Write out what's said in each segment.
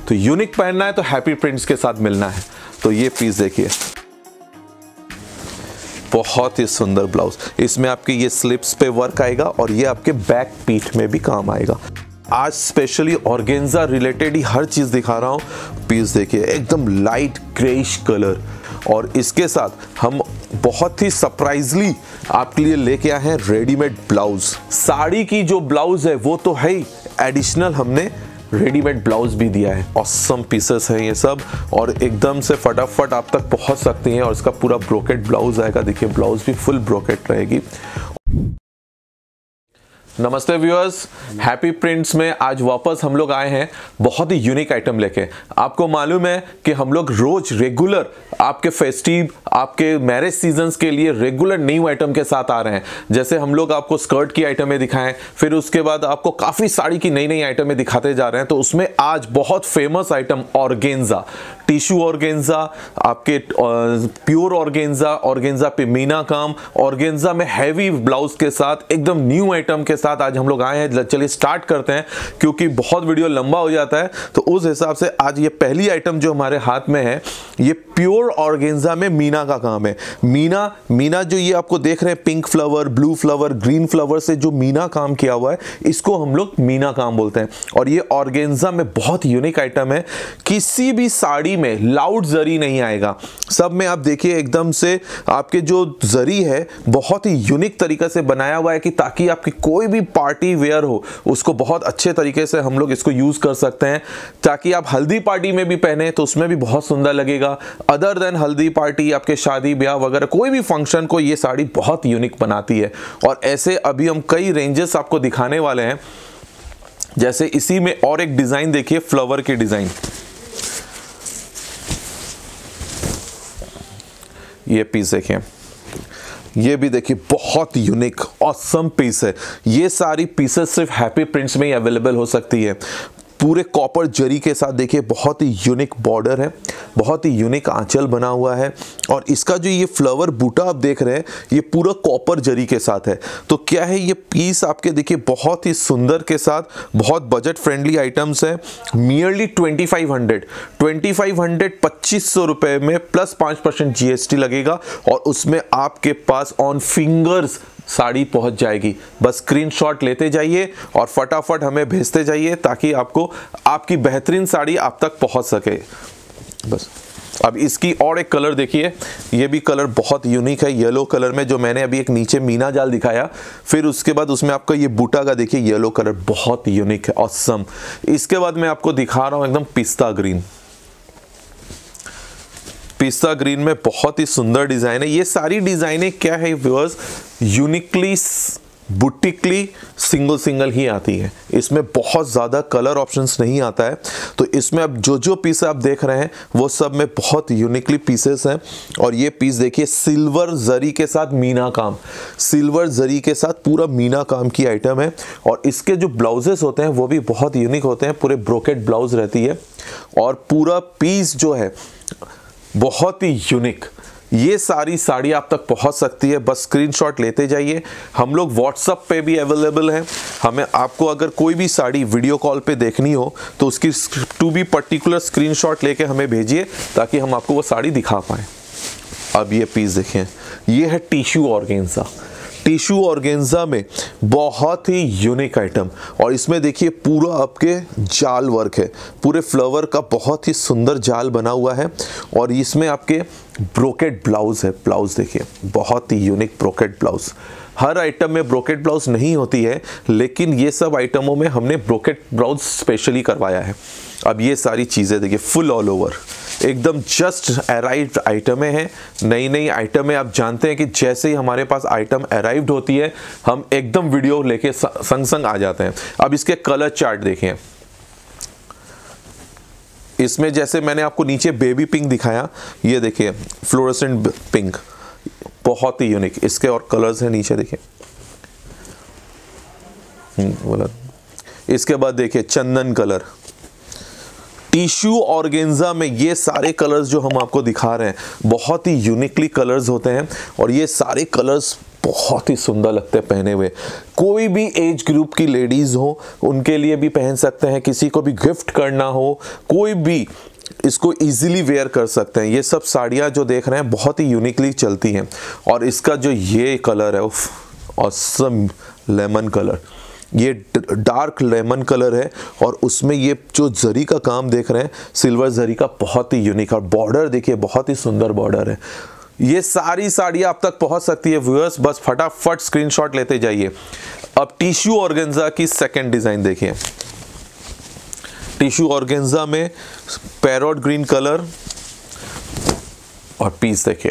तो यूनिक पहनना है तो हैप्पी प्रिंट्स के साथ मिलना है। तो ये पीस देखिए, बहुत ही सुंदर ब्लाउज, इसमें आपके ये स्लिप्स पे वर्क आएगा और ये आपके बैक पीठ में भी काम आएगा। आज स्पेशली ऑर्गेन्जा रिलेटेड ही हर चीज दिखा रहा हूं। पीस देखिए, एकदम लाइट ग्रेइश कलर, और इसके साथ हम बहुत ही सरप्राइजली आपके लिए लेके आए हैं रेडीमेड ब्लाउज। साड़ी की जो ब्लाउज है वो तो है ही, एडिशनल हमने रेडीमेड ब्लाउज भी दिया है। ऑसम पीसेस हैं ये सब, और एकदम से फटाफट आप तक पहुंच सकती हैं। और इसका पूरा ब्रोकेट ब्लाउज आएगा, देखिए ब्लाउज भी फुल ब्रोकेट रहेगी। नमस्ते व्यूअर्स, हैप्पी प्रिंट्स में आज वापस हम लोग आए हैं बहुत ही यूनिक आइटम लेके। आपको मालूम है कि हम लोग रोज रेगुलर आपके फेस्टिव, आपके मैरिज सीजन्स के लिए रेगुलर न्यू आइटम के साथ आ रहे हैं। जैसे हम लोग आपको स्कर्ट की आइटमें दिखाएं, फिर उसके बाद आपको काफ़ी साड़ी की नई नई आइटमें दिखाते जा रहे हैं। तो उसमें आज बहुत famous item organza, tissue organza, आपके प्योर ऑर्गेन्जा, ऑर्गेन्जा पे मीना काम, ऑर्गेन्जा में हैवी ब्लाउज के साथ एकदम न्यू आइटम के साथ आज हम लोग आए हैं। चलिए स्टार्ट करते हैं, क्योंकि बहुत वीडियो लंबा हो जाता है। तो उस हिसाब से आज ये पहली आइटम जो हमारे हाथ में है, ये प्योर ऑर्गेन्जा में मीना का काम है। मीना जो ये आपको देख रहे हैं, pink flower, blue flower, green flower से जो मीना काम किया हुआ है, इसको हम लोग मीना काम बोलते हैं। और ये ऑर्गेन्जा में बहुत यूनिक आइटम है। किसी भी साड़ी में लाउड जरी नहीं आएगा, सब में आप देखिए एकदम से आपके जो जरी है बहुत ही यूनिक तरीके से बनाया हुआ है, कि ताकि आपकी कोई भी पार्टी वेयर हो उसको बहुत अच्छे तरीके से हम लोग इसको यूज कर सकते हैं। ताकि आप हल्दी पार्टी में भी पहने तो उसमें भी बहुत सुंदर लगेगा। अदर देन हल्दी पार्टी, आपके शादी ब्याह वगैरह कोई भी फंक्शन को ये साड़ी बहुत यूनिक बनाती है। और ऐसे अभी हम कई रेंजेस आपको दिखाने वाले हैं। जैसे इसी में और एक डिजाइन देखिए, फ्लावर की डिजाइन, ये पीस देखिए, ये भी देखिए बहुत यूनिक ऑसम पीस है। ये सारी पीसेस सिर्फ हैप्पी प्रिंट्स में ही अवेलेबल हो सकती है। पूरे कॉपर जरी के साथ देखिए, बहुत ही यूनिक बॉर्डर है, बहुत ही यूनिक आंचल बना हुआ है। और इसका जो ये फ्लावर बूटा आप देख रहे हैं, ये पूरा कॉपर जरी के साथ है। तो क्या है, ये पीस आपके देखिए बहुत ही सुंदर के साथ, बहुत बजट फ्रेंडली आइटम्स है। मियरली 2500 2500 रुपए में प्लस 5% GST लगेगा, और उसमें आपके पास ऑन फिंगर्स साड़ी पहुंच जाएगी। बस स्क्रीनशॉट लेते जाइए और फटाफट हमें भेजते जाइए, ताकि आपको आपकी बेहतरीन साड़ी आप तक पहुंच सके। बस अब इसकी और एक कलर देखिए, ये भी कलर बहुत यूनिक है, येलो कलर में, जो मैंने अभी एक नीचे मीना जाल दिखाया। फिर उसके बाद उसमें आपका ये बूटा का देखिए येलो कलर बहुत यूनिक है, ऑसम। इसके बाद मैं आपको दिखा रहा हूं एकदम पिस्ता ग्रीन। पिस्ता ग्रीन में बहुत ही सुंदर डिजाइन है। ये सारी डिजाइनें क्या है व्यूअर्स, यूनिकली बुटीकली सिंगल ही आती है। इसमें बहुत ज़्यादा कलर ऑप्शंस नहीं आता है। तो इसमें अब जो पीस आप देख रहे हैं वो सब में बहुत यूनिकली पीसेस हैं। और ये पीस देखिए, सिल्वर जरी के साथ मीना काम, सिल्वर जरी के साथ पूरा मीना काम की आइटम है। और इसके जो ब्लाउजेस होते हैं वो भी बहुत यूनिक होते हैं, पूरे ब्रोकेट ब्लाउज रहती है। और पूरा पीस जो है बहुत ही यूनिक। ये सारी साड़ी आप तक पहुंच सकती है, बस स्क्रीनशॉट लेते जाइए। हम लोग व्हाट्सएप पे भी अवेलेबल हैं। हमें आपको अगर कोई भी साड़ी वीडियो कॉल पे देखनी हो तो उसकी टू बी पर्टिकुलर स्क्रीनशॉट लेके हमें भेजिए, ताकि हम आपको वो साड़ी दिखा पाएँ। अब ये पीस देखें, ये है टिश्यू ऑर्गेन्जा। टिश्यू ऑर्गेन्जा में बहुत ही यूनिक आइटम, और इसमें देखिए पूरा आपके जाल वर्क है, पूरे फ्लावर का बहुत ही सुंदर जाल बना हुआ है। और इसमें आपके ब्रोकेट ब्लाउज है, ब्लाउज देखिए बहुत ही यूनिक ब्रोकेट ब्लाउज। हर आइटम में ब्रोकेट ब्लाउज नहीं होती है, लेकिन ये सब आइटमों में हमने ब्रोकेट ब्लाउज स्पेशली करवाया है। अब ये सारी चीज़ें देखिए फुल ऑल ओवर, एकदम जस्ट अराइव्ड आइटमें हैं, नई नई आइटमें। आप जानते हैं कि जैसे ही हमारे पास आइटम अराइव्ड होती है, हम एकदम वीडियो लेके संग आ जाते हैं। अब इसके कलर चार्ट देखें, इसमें जैसे मैंने आपको नीचे बेबी पिंक दिखाया, ये देखिए फ्लोरेसेंट पिंक, बहुत ही यूनिक। इसके और कलर्स हैं नीचे देखिए, बोला। इसके बाद देखिए चंदन कलर। टिश्यू ऑर्गेन्जा में ये सारे कलर्स जो हम आपको दिखा रहे हैं बहुत ही यूनिकली कलर्स होते हैं, और ये सारे कलर्स बहुत ही सुंदर लगते हैं पहने हुए। कोई भी एज ग्रुप की लेडीज हो उनके लिए भी पहन सकते हैं, किसी को भी गिफ्ट करना हो, कोई भी इसको इजीली वेयर कर सकते हैं। ये सब साड़ियाँ जो देख रहे हैं बहुत ही यूनिकली चलती हैं। और इसका जो ये कलर है ऑसम लेमन कलर, ये डार्क लेमन कलर है और उसमें ये जो जरी का काम देख रहे हैं सिल्वर जरी का, बहुत ही यूनिक। और बॉर्डर देखिए, बहुत ही सुंदर बॉर्डर है। ये सारी साड़ियाँ आप तक पहुंच सकती है व्यूअर्स, बस फटाफट स्क्रीनशॉट लेते जाइए। अब टिश्यू ऑर्गेन्जा की सेकंड डिज़ाइन देखिए। टिश्यू ऑर्गेन्जा में पैरोट ग्रीन कलर और पीस देखिए,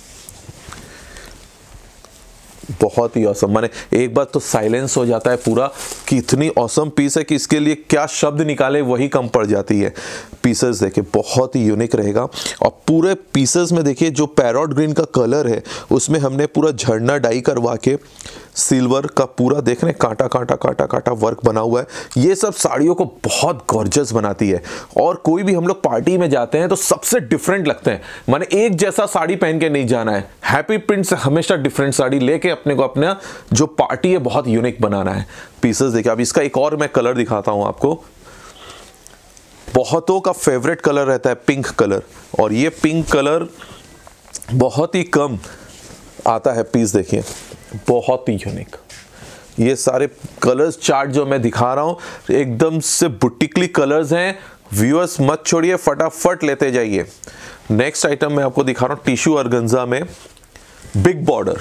बहुत ही औसम। माने एक बार तो साइलेंस हो जाता है पूरा कि इतनी औसम पीस है कि इसके लिए क्या शब्द निकाले वही कम पड़ जाती है। पीसेस देखिए बहुत ही यूनिक रहेगा। और पूरे पीसेस में देखिए जो पैरोट ग्रीन का कलर है उसमें हमने पूरा झरना डाई करवा के सिल्वर का पूरा देख रहे हैं कांटा कांटा कांटा कांटा वर्क बना हुआ है। ये सब साड़ियों को बहुत गॉर्जियस बनाती है। और कोई भी हम लोग पार्टी में जाते हैं तो सबसे डिफरेंट लगते हैं। माने एक जैसा साड़ी पहन के नहीं जाना है, हैप्पी प्रिंट से हमेशा डिफरेंट साड़ी लेके अपने को अपना जो पार्टी है बहुत यूनिक बनाना है। पीसेस देखिए। अब इसका एक और मैं कलर दिखाता हूं आपको। बहुतों का फेवरेट कलर रहता है पिंक कलर, और ये पिंक कलर बहुत ही कम आता है। पीस देखिए बहुत ही यूनिक। ये सारे कलर्स चार्ट जो मैं दिखा रहा हूं एकदम से बुटीकली कलर्स हैं। व्यूअर्स मत छोड़िए, फटाफट लेते जाइए। नेक्स्ट आइटम मैं आपको दिखा रहा हूं टिश्यू ऑर्गेन्जा में big border.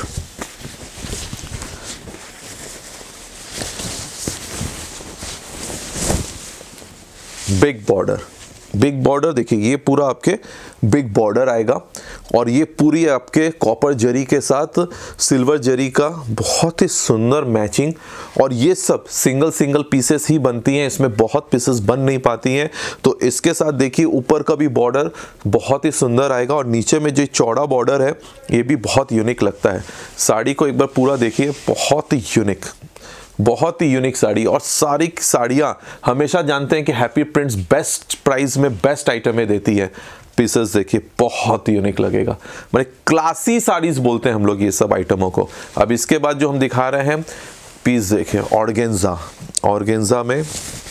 Big border, big border देखिए, ये पूरा आपके बिग बॉर्डर आएगा और ये पूरी आपके कॉपर जरी के साथ सिल्वर जरी का बहुत ही सुंदर मैचिंग। और ये सब सिंगल सिंगल पीसेस ही बनती हैं, इसमें बहुत पीसेस बन नहीं पाती हैं। तो इसके साथ देखिए ऊपर का भी बॉर्डर बहुत ही सुंदर आएगा और नीचे में जो चौड़ा बॉर्डर है ये भी बहुत यूनिक लगता है। साड़ी को एक बार पूरा देखिए, बहुत ही यूनिक, बहुत ही यूनिक साड़ी। और सारी साड़ियाँ हमेशा जानते हैं कि हैप्पी प्रिंट्स बेस्ट प्राइस में बेस्ट आइटमें देती है। पीसेस देखिए बहुत यूनिक लगेगा, मतलब क्लासी साड़ीज बोलते हैं हम लोग ये सब आइटमों को। अब इसके बाद जो हम दिखा रहे हैं पीस देखिए ऑर्गेन्जा। ऑर्गेन्जा में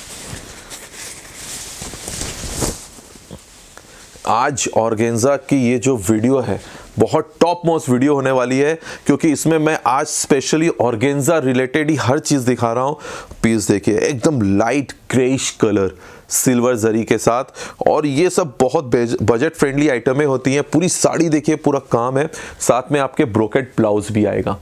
आज ऑर्गेन्जा की ये जो वीडियो है बहुत टॉप मोस्ट वीडियो होने वाली है, क्योंकि इसमें मैं आज स्पेशली ऑर्गेन्जा रिलेटेड ही हर चीज़ दिखा रहा हूँ। पीस देखिए एकदम light greyish colour silver zari के साथ, और ये सब बहुत बजट फ्रेंडली आइटमें होती हैं। पूरी साड़ी देखिए पूरा काम है, साथ में आपके ब्रोकेट ब्लाउज भी आएगा।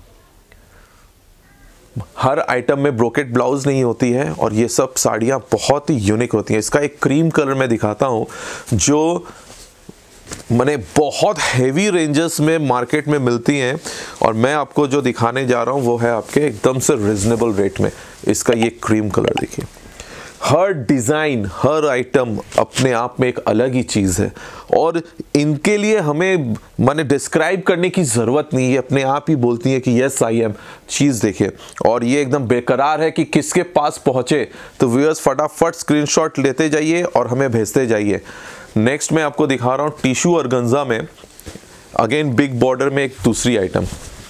हर आइटम में ब्रोकेट ब्लाउज नहीं होती है और ये सब साड़ियाँ बहुत ही यूनिक होती हैं। इसका एक क्रीम कलर मैं दिखाता हूँ जो मैंने बहुत हेवी रेंजेस में मार्केट में मिलती हैं, और मैं आपको जो दिखाने जा रहा हूँ वो है आपके एकदम से रिजनेबल रेट में। इसका ये क्रीम कलर देखिए। हर डिज़ाइन हर आइटम अपने आप में एक अलग ही चीज़ है, और इनके लिए हमें माने डिस्क्राइब करने की ज़रूरत नहीं है, अपने आप ही बोलती है कि यस आई एम। चीज़ देखिए, और ये एकदम बेकरार है कि किसके पास पहुँचे। तो व्यूअर्स फटाफट स्क्रीनशॉट लेते जाइए और हमें भेजते जाइए। नेक्स्ट मैं आपको दिखा रहा हूँ टिश्यू ऑर्गेन्जा में अगेन बिग बॉर्डर में एक दूसरी आइटम।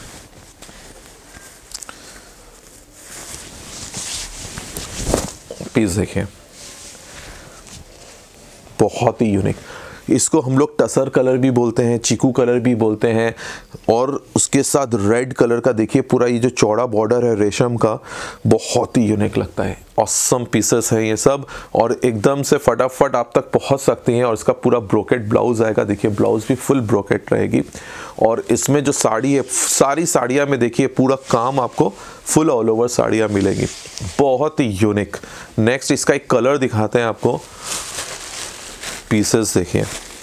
पीस देखिए बहुत ही यूनिक। इसको हम लोग टसर कलर भी बोलते हैं, चीकू कलर भी बोलते हैं, और उसके साथ रेड कलर का देखिए पूरा ये जो चौड़ा बॉर्डर है रेशम का, बहुत ही यूनिक लगता है। ऑसम पीसेस हैं ये सब, और एकदम से फटाफट आप तक पहुंच सकती हैं। और इसका पूरा ब्रोकेट ब्लाउज आएगा, देखिए ब्लाउज भी फुल ब्रोकेट रहेगी। और इसमें जो साड़ी है सारी साड़ियाँ में देखिए पूरा काम आपको फुल ऑल ओवर साड़ियाँ मिलेगी, बहुत ही यूनिक। नेक्स्ट इसका एक कलर दिखाते हैं आपको। पीसेस देखिए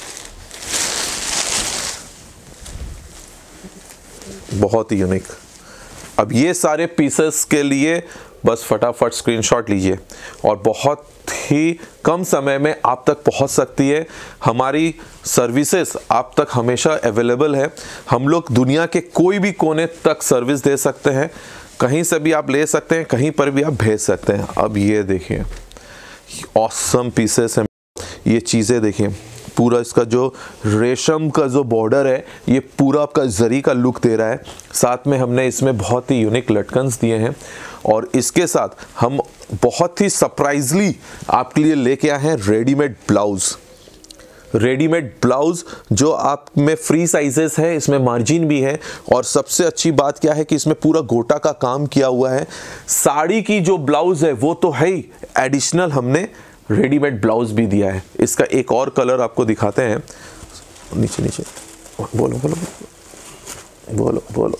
बहुत ही यूनिक। अब ये सारे पीसेस के लिए बस फटाफट स्क्रीनशॉट लीजिए और बहुत ही कम समय में आप तक पहुंच सकती है। हमारी सर्विसेज आप तक हमेशा अवेलेबल है। हम लोग दुनिया के कोई भी कोने तक सर्विस दे सकते हैं, कहीं से भी आप ले सकते हैं, कहीं पर भी आप भेज सकते हैं। अब ये देखिए ऑसम पीसेस हैं, ये चीज़ें देखिए पूरा इसका जो रेशम का जो बॉर्डर है ये पूरा आपका जरी का लुक दे रहा है। साथ में हमने इसमें बहुत ही यूनिक लटकन्स दिए हैं और इसके साथ हम बहुत ही सरप्राइजली आपके लिए लेके आए हैं रेडीमेड ब्लाउज। रेडीमेड ब्लाउज जो आप में फ्री साइजेस है, इसमें मार्जिन भी है और सबसे अच्छी बात क्या है कि इसमें पूरा गोटा का काम किया हुआ है। साड़ी की जो ब्लाउज है वो तो है ही, एडिशनल हमने रेडीमेड ब्लाउज भी दिया है। इसका एक और कलर आपको दिखाते हैं, नीचे नीचे बोलो बोलो बोलो बोलो।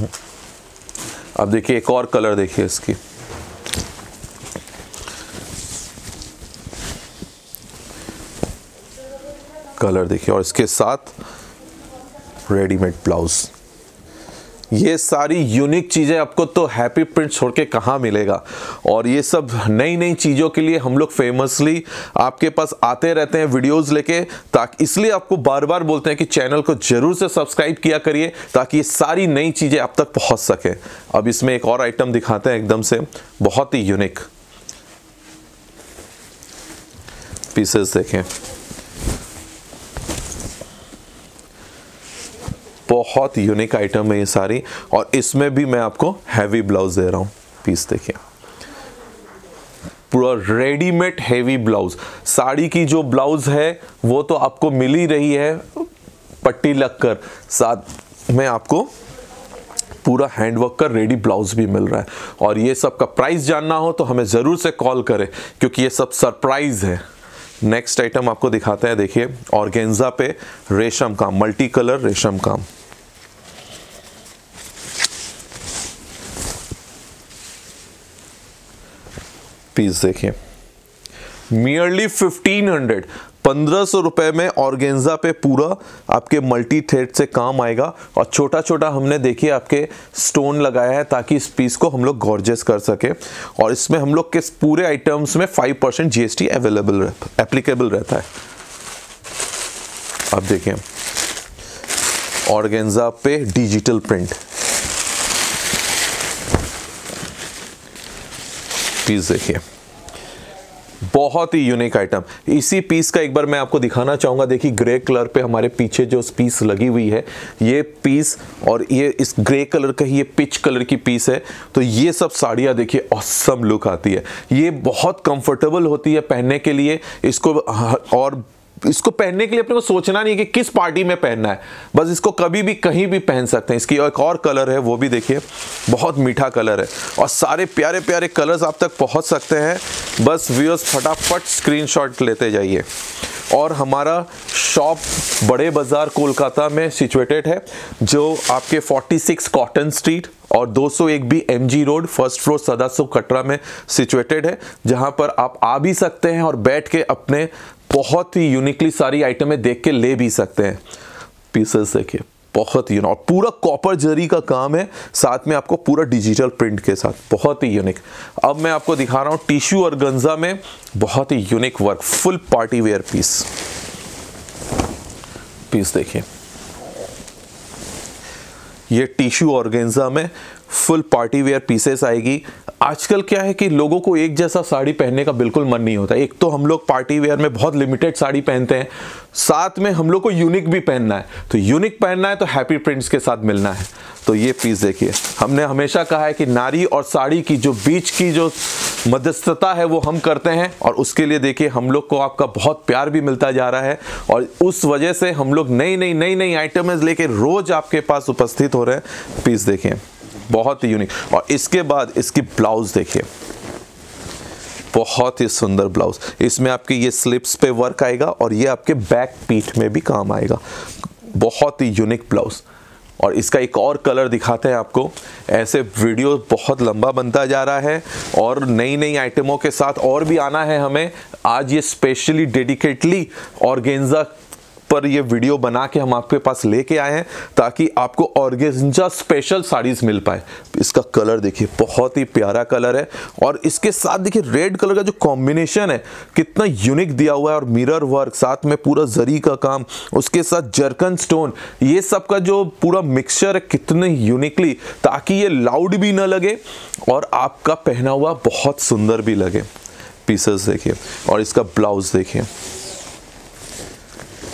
अब देखिए एक और कलर देखिए इसकी, कलर देखिए और इसके साथ रेडीमेड ब्लाउज। ये सारी यूनिक चीज़ें आपको तो हैप्पी प्रिंट छोड़ के कहाँ मिलेगा। और ये सब नई नई चीज़ों के लिए हम लोग फेमसली आपके पास आते रहते हैं वीडियोस लेके, ताकि इसलिए आपको बार बार बोलते हैं कि चैनल को जरूर से सब्सक्राइब किया करिए ताकि ये सारी नई चीज़ें आप तक पहुँच सके। अब इसमें एक और आइटम दिखाते हैं एकदम से बहुत ही यूनिक पीसेस देखें, बहुत यूनिक आइटम है ये सारी। और इसमें भी मैं आपको हैवी ब्लाउज दे रहा हूँ, पीस देखिए पूरा रेडीमेड हैवी ब्लाउज। साड़ी की जो ब्लाउज है वो तो आपको मिल ही रही है पट्टी लगकर, साथ में आपको पूरा हैंडवर्क का रेडी ब्लाउज भी मिल रहा है। और ये सब का प्राइस जानना हो तो हमें ज़रूर से कॉल करें क्योंकि ये सब सरप्राइज है। नेक्स्ट आइटम आपको दिखाते हैं, देखिए ऑर्गेन्जा पे रेशम काम, मल्टी कलर रेशम काम। पीस देखिए मियरली 1500 रुपए में ऑर्गेन्जा पे पूरा आपके मल्टी थ्रेड से काम आएगा। और छोटा छोटा हमने देखिए आपके स्टोन लगाया है ताकि इस पीस को हम लोग गॉर्जियस कर सके। और इसमें हम लोग के पूरे आइटम्स में 5% GST एप्लीकेबल रहता है। अब देखिए ऑर्गेन्जा पे डिजिटल प्रिंट, पीस देखिए बहुत ही यूनिक आइटम। इसी पीस का एक बार मैं आपको दिखाना चाहूँगा, देखिए ग्रे कलर पे हमारे पीछे जो पीस लगी हुई है ये पीस, और ये इस ग्रे कलर का ही ये पिच कलर की पीस है। तो ये सब साड़ियाँ देखिए ऑसम लुक आती है, ये बहुत कंफर्टेबल होती है पहनने के लिए। इसको और इसको पहनने के लिए अपने को सोचना नहीं है कि किस पार्टी में पहनना है, बस इसको कभी भी कहीं भी पहन सकते हैं। इसकी एक और कलर है वो भी देखिए बहुत मीठा कलर है और सारे प्यारे प्यारे कलर्स आप तक पहुंच सकते हैं। बस व्यूअर्स फटाफट स्क्रीनशॉट लेते जाइए। और हमारा शॉप बड़े बाज़ार कोलकाता में सिचुएटेड है, जो आपके 46 कॉटन स्ट्रीट और 201 भी MG रोड, फर्स्ट फ्लोर सदासो कटरा में सिचुएटेड है, जहां पर आप आ भी सकते हैं और बैठ के अपने बहुत ही यूनिकली सारी आइटमें देख के ले भी सकते हैं। पीसेस देखिए बहुत यूनिक, और पूरा कॉपर जरी का काम है, साथ में आपको पूरा डिजिटल प्रिंट के साथ, बहुत ही यूनिक। अब मैं आपको दिखा रहा हूँ टिश्यू ऑर्गेन्जा में बहुत ही unique work, full party wear piece. Piece देखिए ये टिश्यू ऑर्गेन्जा में फुल पार्टी वेयर पीसेस आएगी। आजकल क्या है कि लोगों को एक जैसा साड़ी पहनने का बिल्कुल मन नहीं होता। एक तो हम लोग पार्टी वेयर में बहुत लिमिटेड साड़ी पहनते हैं, साथ में हम लोग को यूनिक भी पहनना है। तो यूनिक पहनना है तो हैप्पी प्रिंट्स के साथ मिलना है। तो ये पीस देखिए, हमने हमेशा कहा है कि नारी और साड़ी की जो बीच की जो मध्यस्थता है वो हम करते हैं, और उसके लिए देखिए हम लोग को आपका बहुत प्यार भी मिलता जा रहा है। और उस वजह से हम लोग नई नई आइटम्स लेके रोज आपके पास उपस्थित हो रहे हैं। पीस देखिए बहुत ही यूनिक। और इसके बाद इसकी ब्लाउज देखिए बहुत ही सुंदर ब्लाउज। इसमें आपके ये स्लिप्स पे वर्क आएगा और ये आपके बैक पीठ में भी काम आएगा। बहुत ही यूनिक ब्लाउज। और इसका एक और कलर दिखाते हैं आपको। ऐसे वीडियो बहुत लंबा बनता जा रहा है और नई आइटमों के साथ और भी आना है हमें। आज ये स्पेशली डेडिकेटली ऑर्गेन्जा पर ये वीडियो बना के हम आपके पास लेके आए हैं ताकि आपको ऑर्गेन्जा स्पेशल साड़ीज मिल पाए। इसका कलर देखिए बहुत ही प्यारा कलर है, और इसके साथ देखिए रेड कलर का जो कॉम्बिनेशन है कितना यूनिक दिया हुआ है, और मिरर वर्क, साथ में पूरा जरी का काम, उसके साथ जर्कन स्टोन, ये सब का जो पूरा मिक्सचर है कितने यूनिकली, ताकि ये लाउड भी ना लगे और आपका पहना हुआ बहुत सुंदर भी लगे। पीसेस देखिए और इसका ब्लाउज देखिए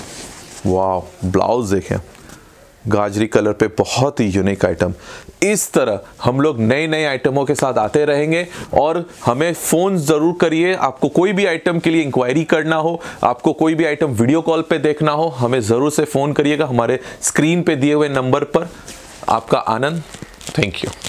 वाह, ब्लाउज देखें, गाजरी कलर पे, बहुत ही यूनिक आइटम। इस तरह हम लोग नए नए आइटमों के साथ आते रहेंगे और हमें फ़ोन ज़रूर करिए। आपको कोई भी आइटम के लिए इंक्वायरी करना हो, आपको कोई भी आइटम वीडियो कॉल पे देखना हो, हमें ज़रूर से फ़ोन करिएगा हमारे स्क्रीन पे दिए हुए नंबर पर। आपका आनंद, थैंक यू।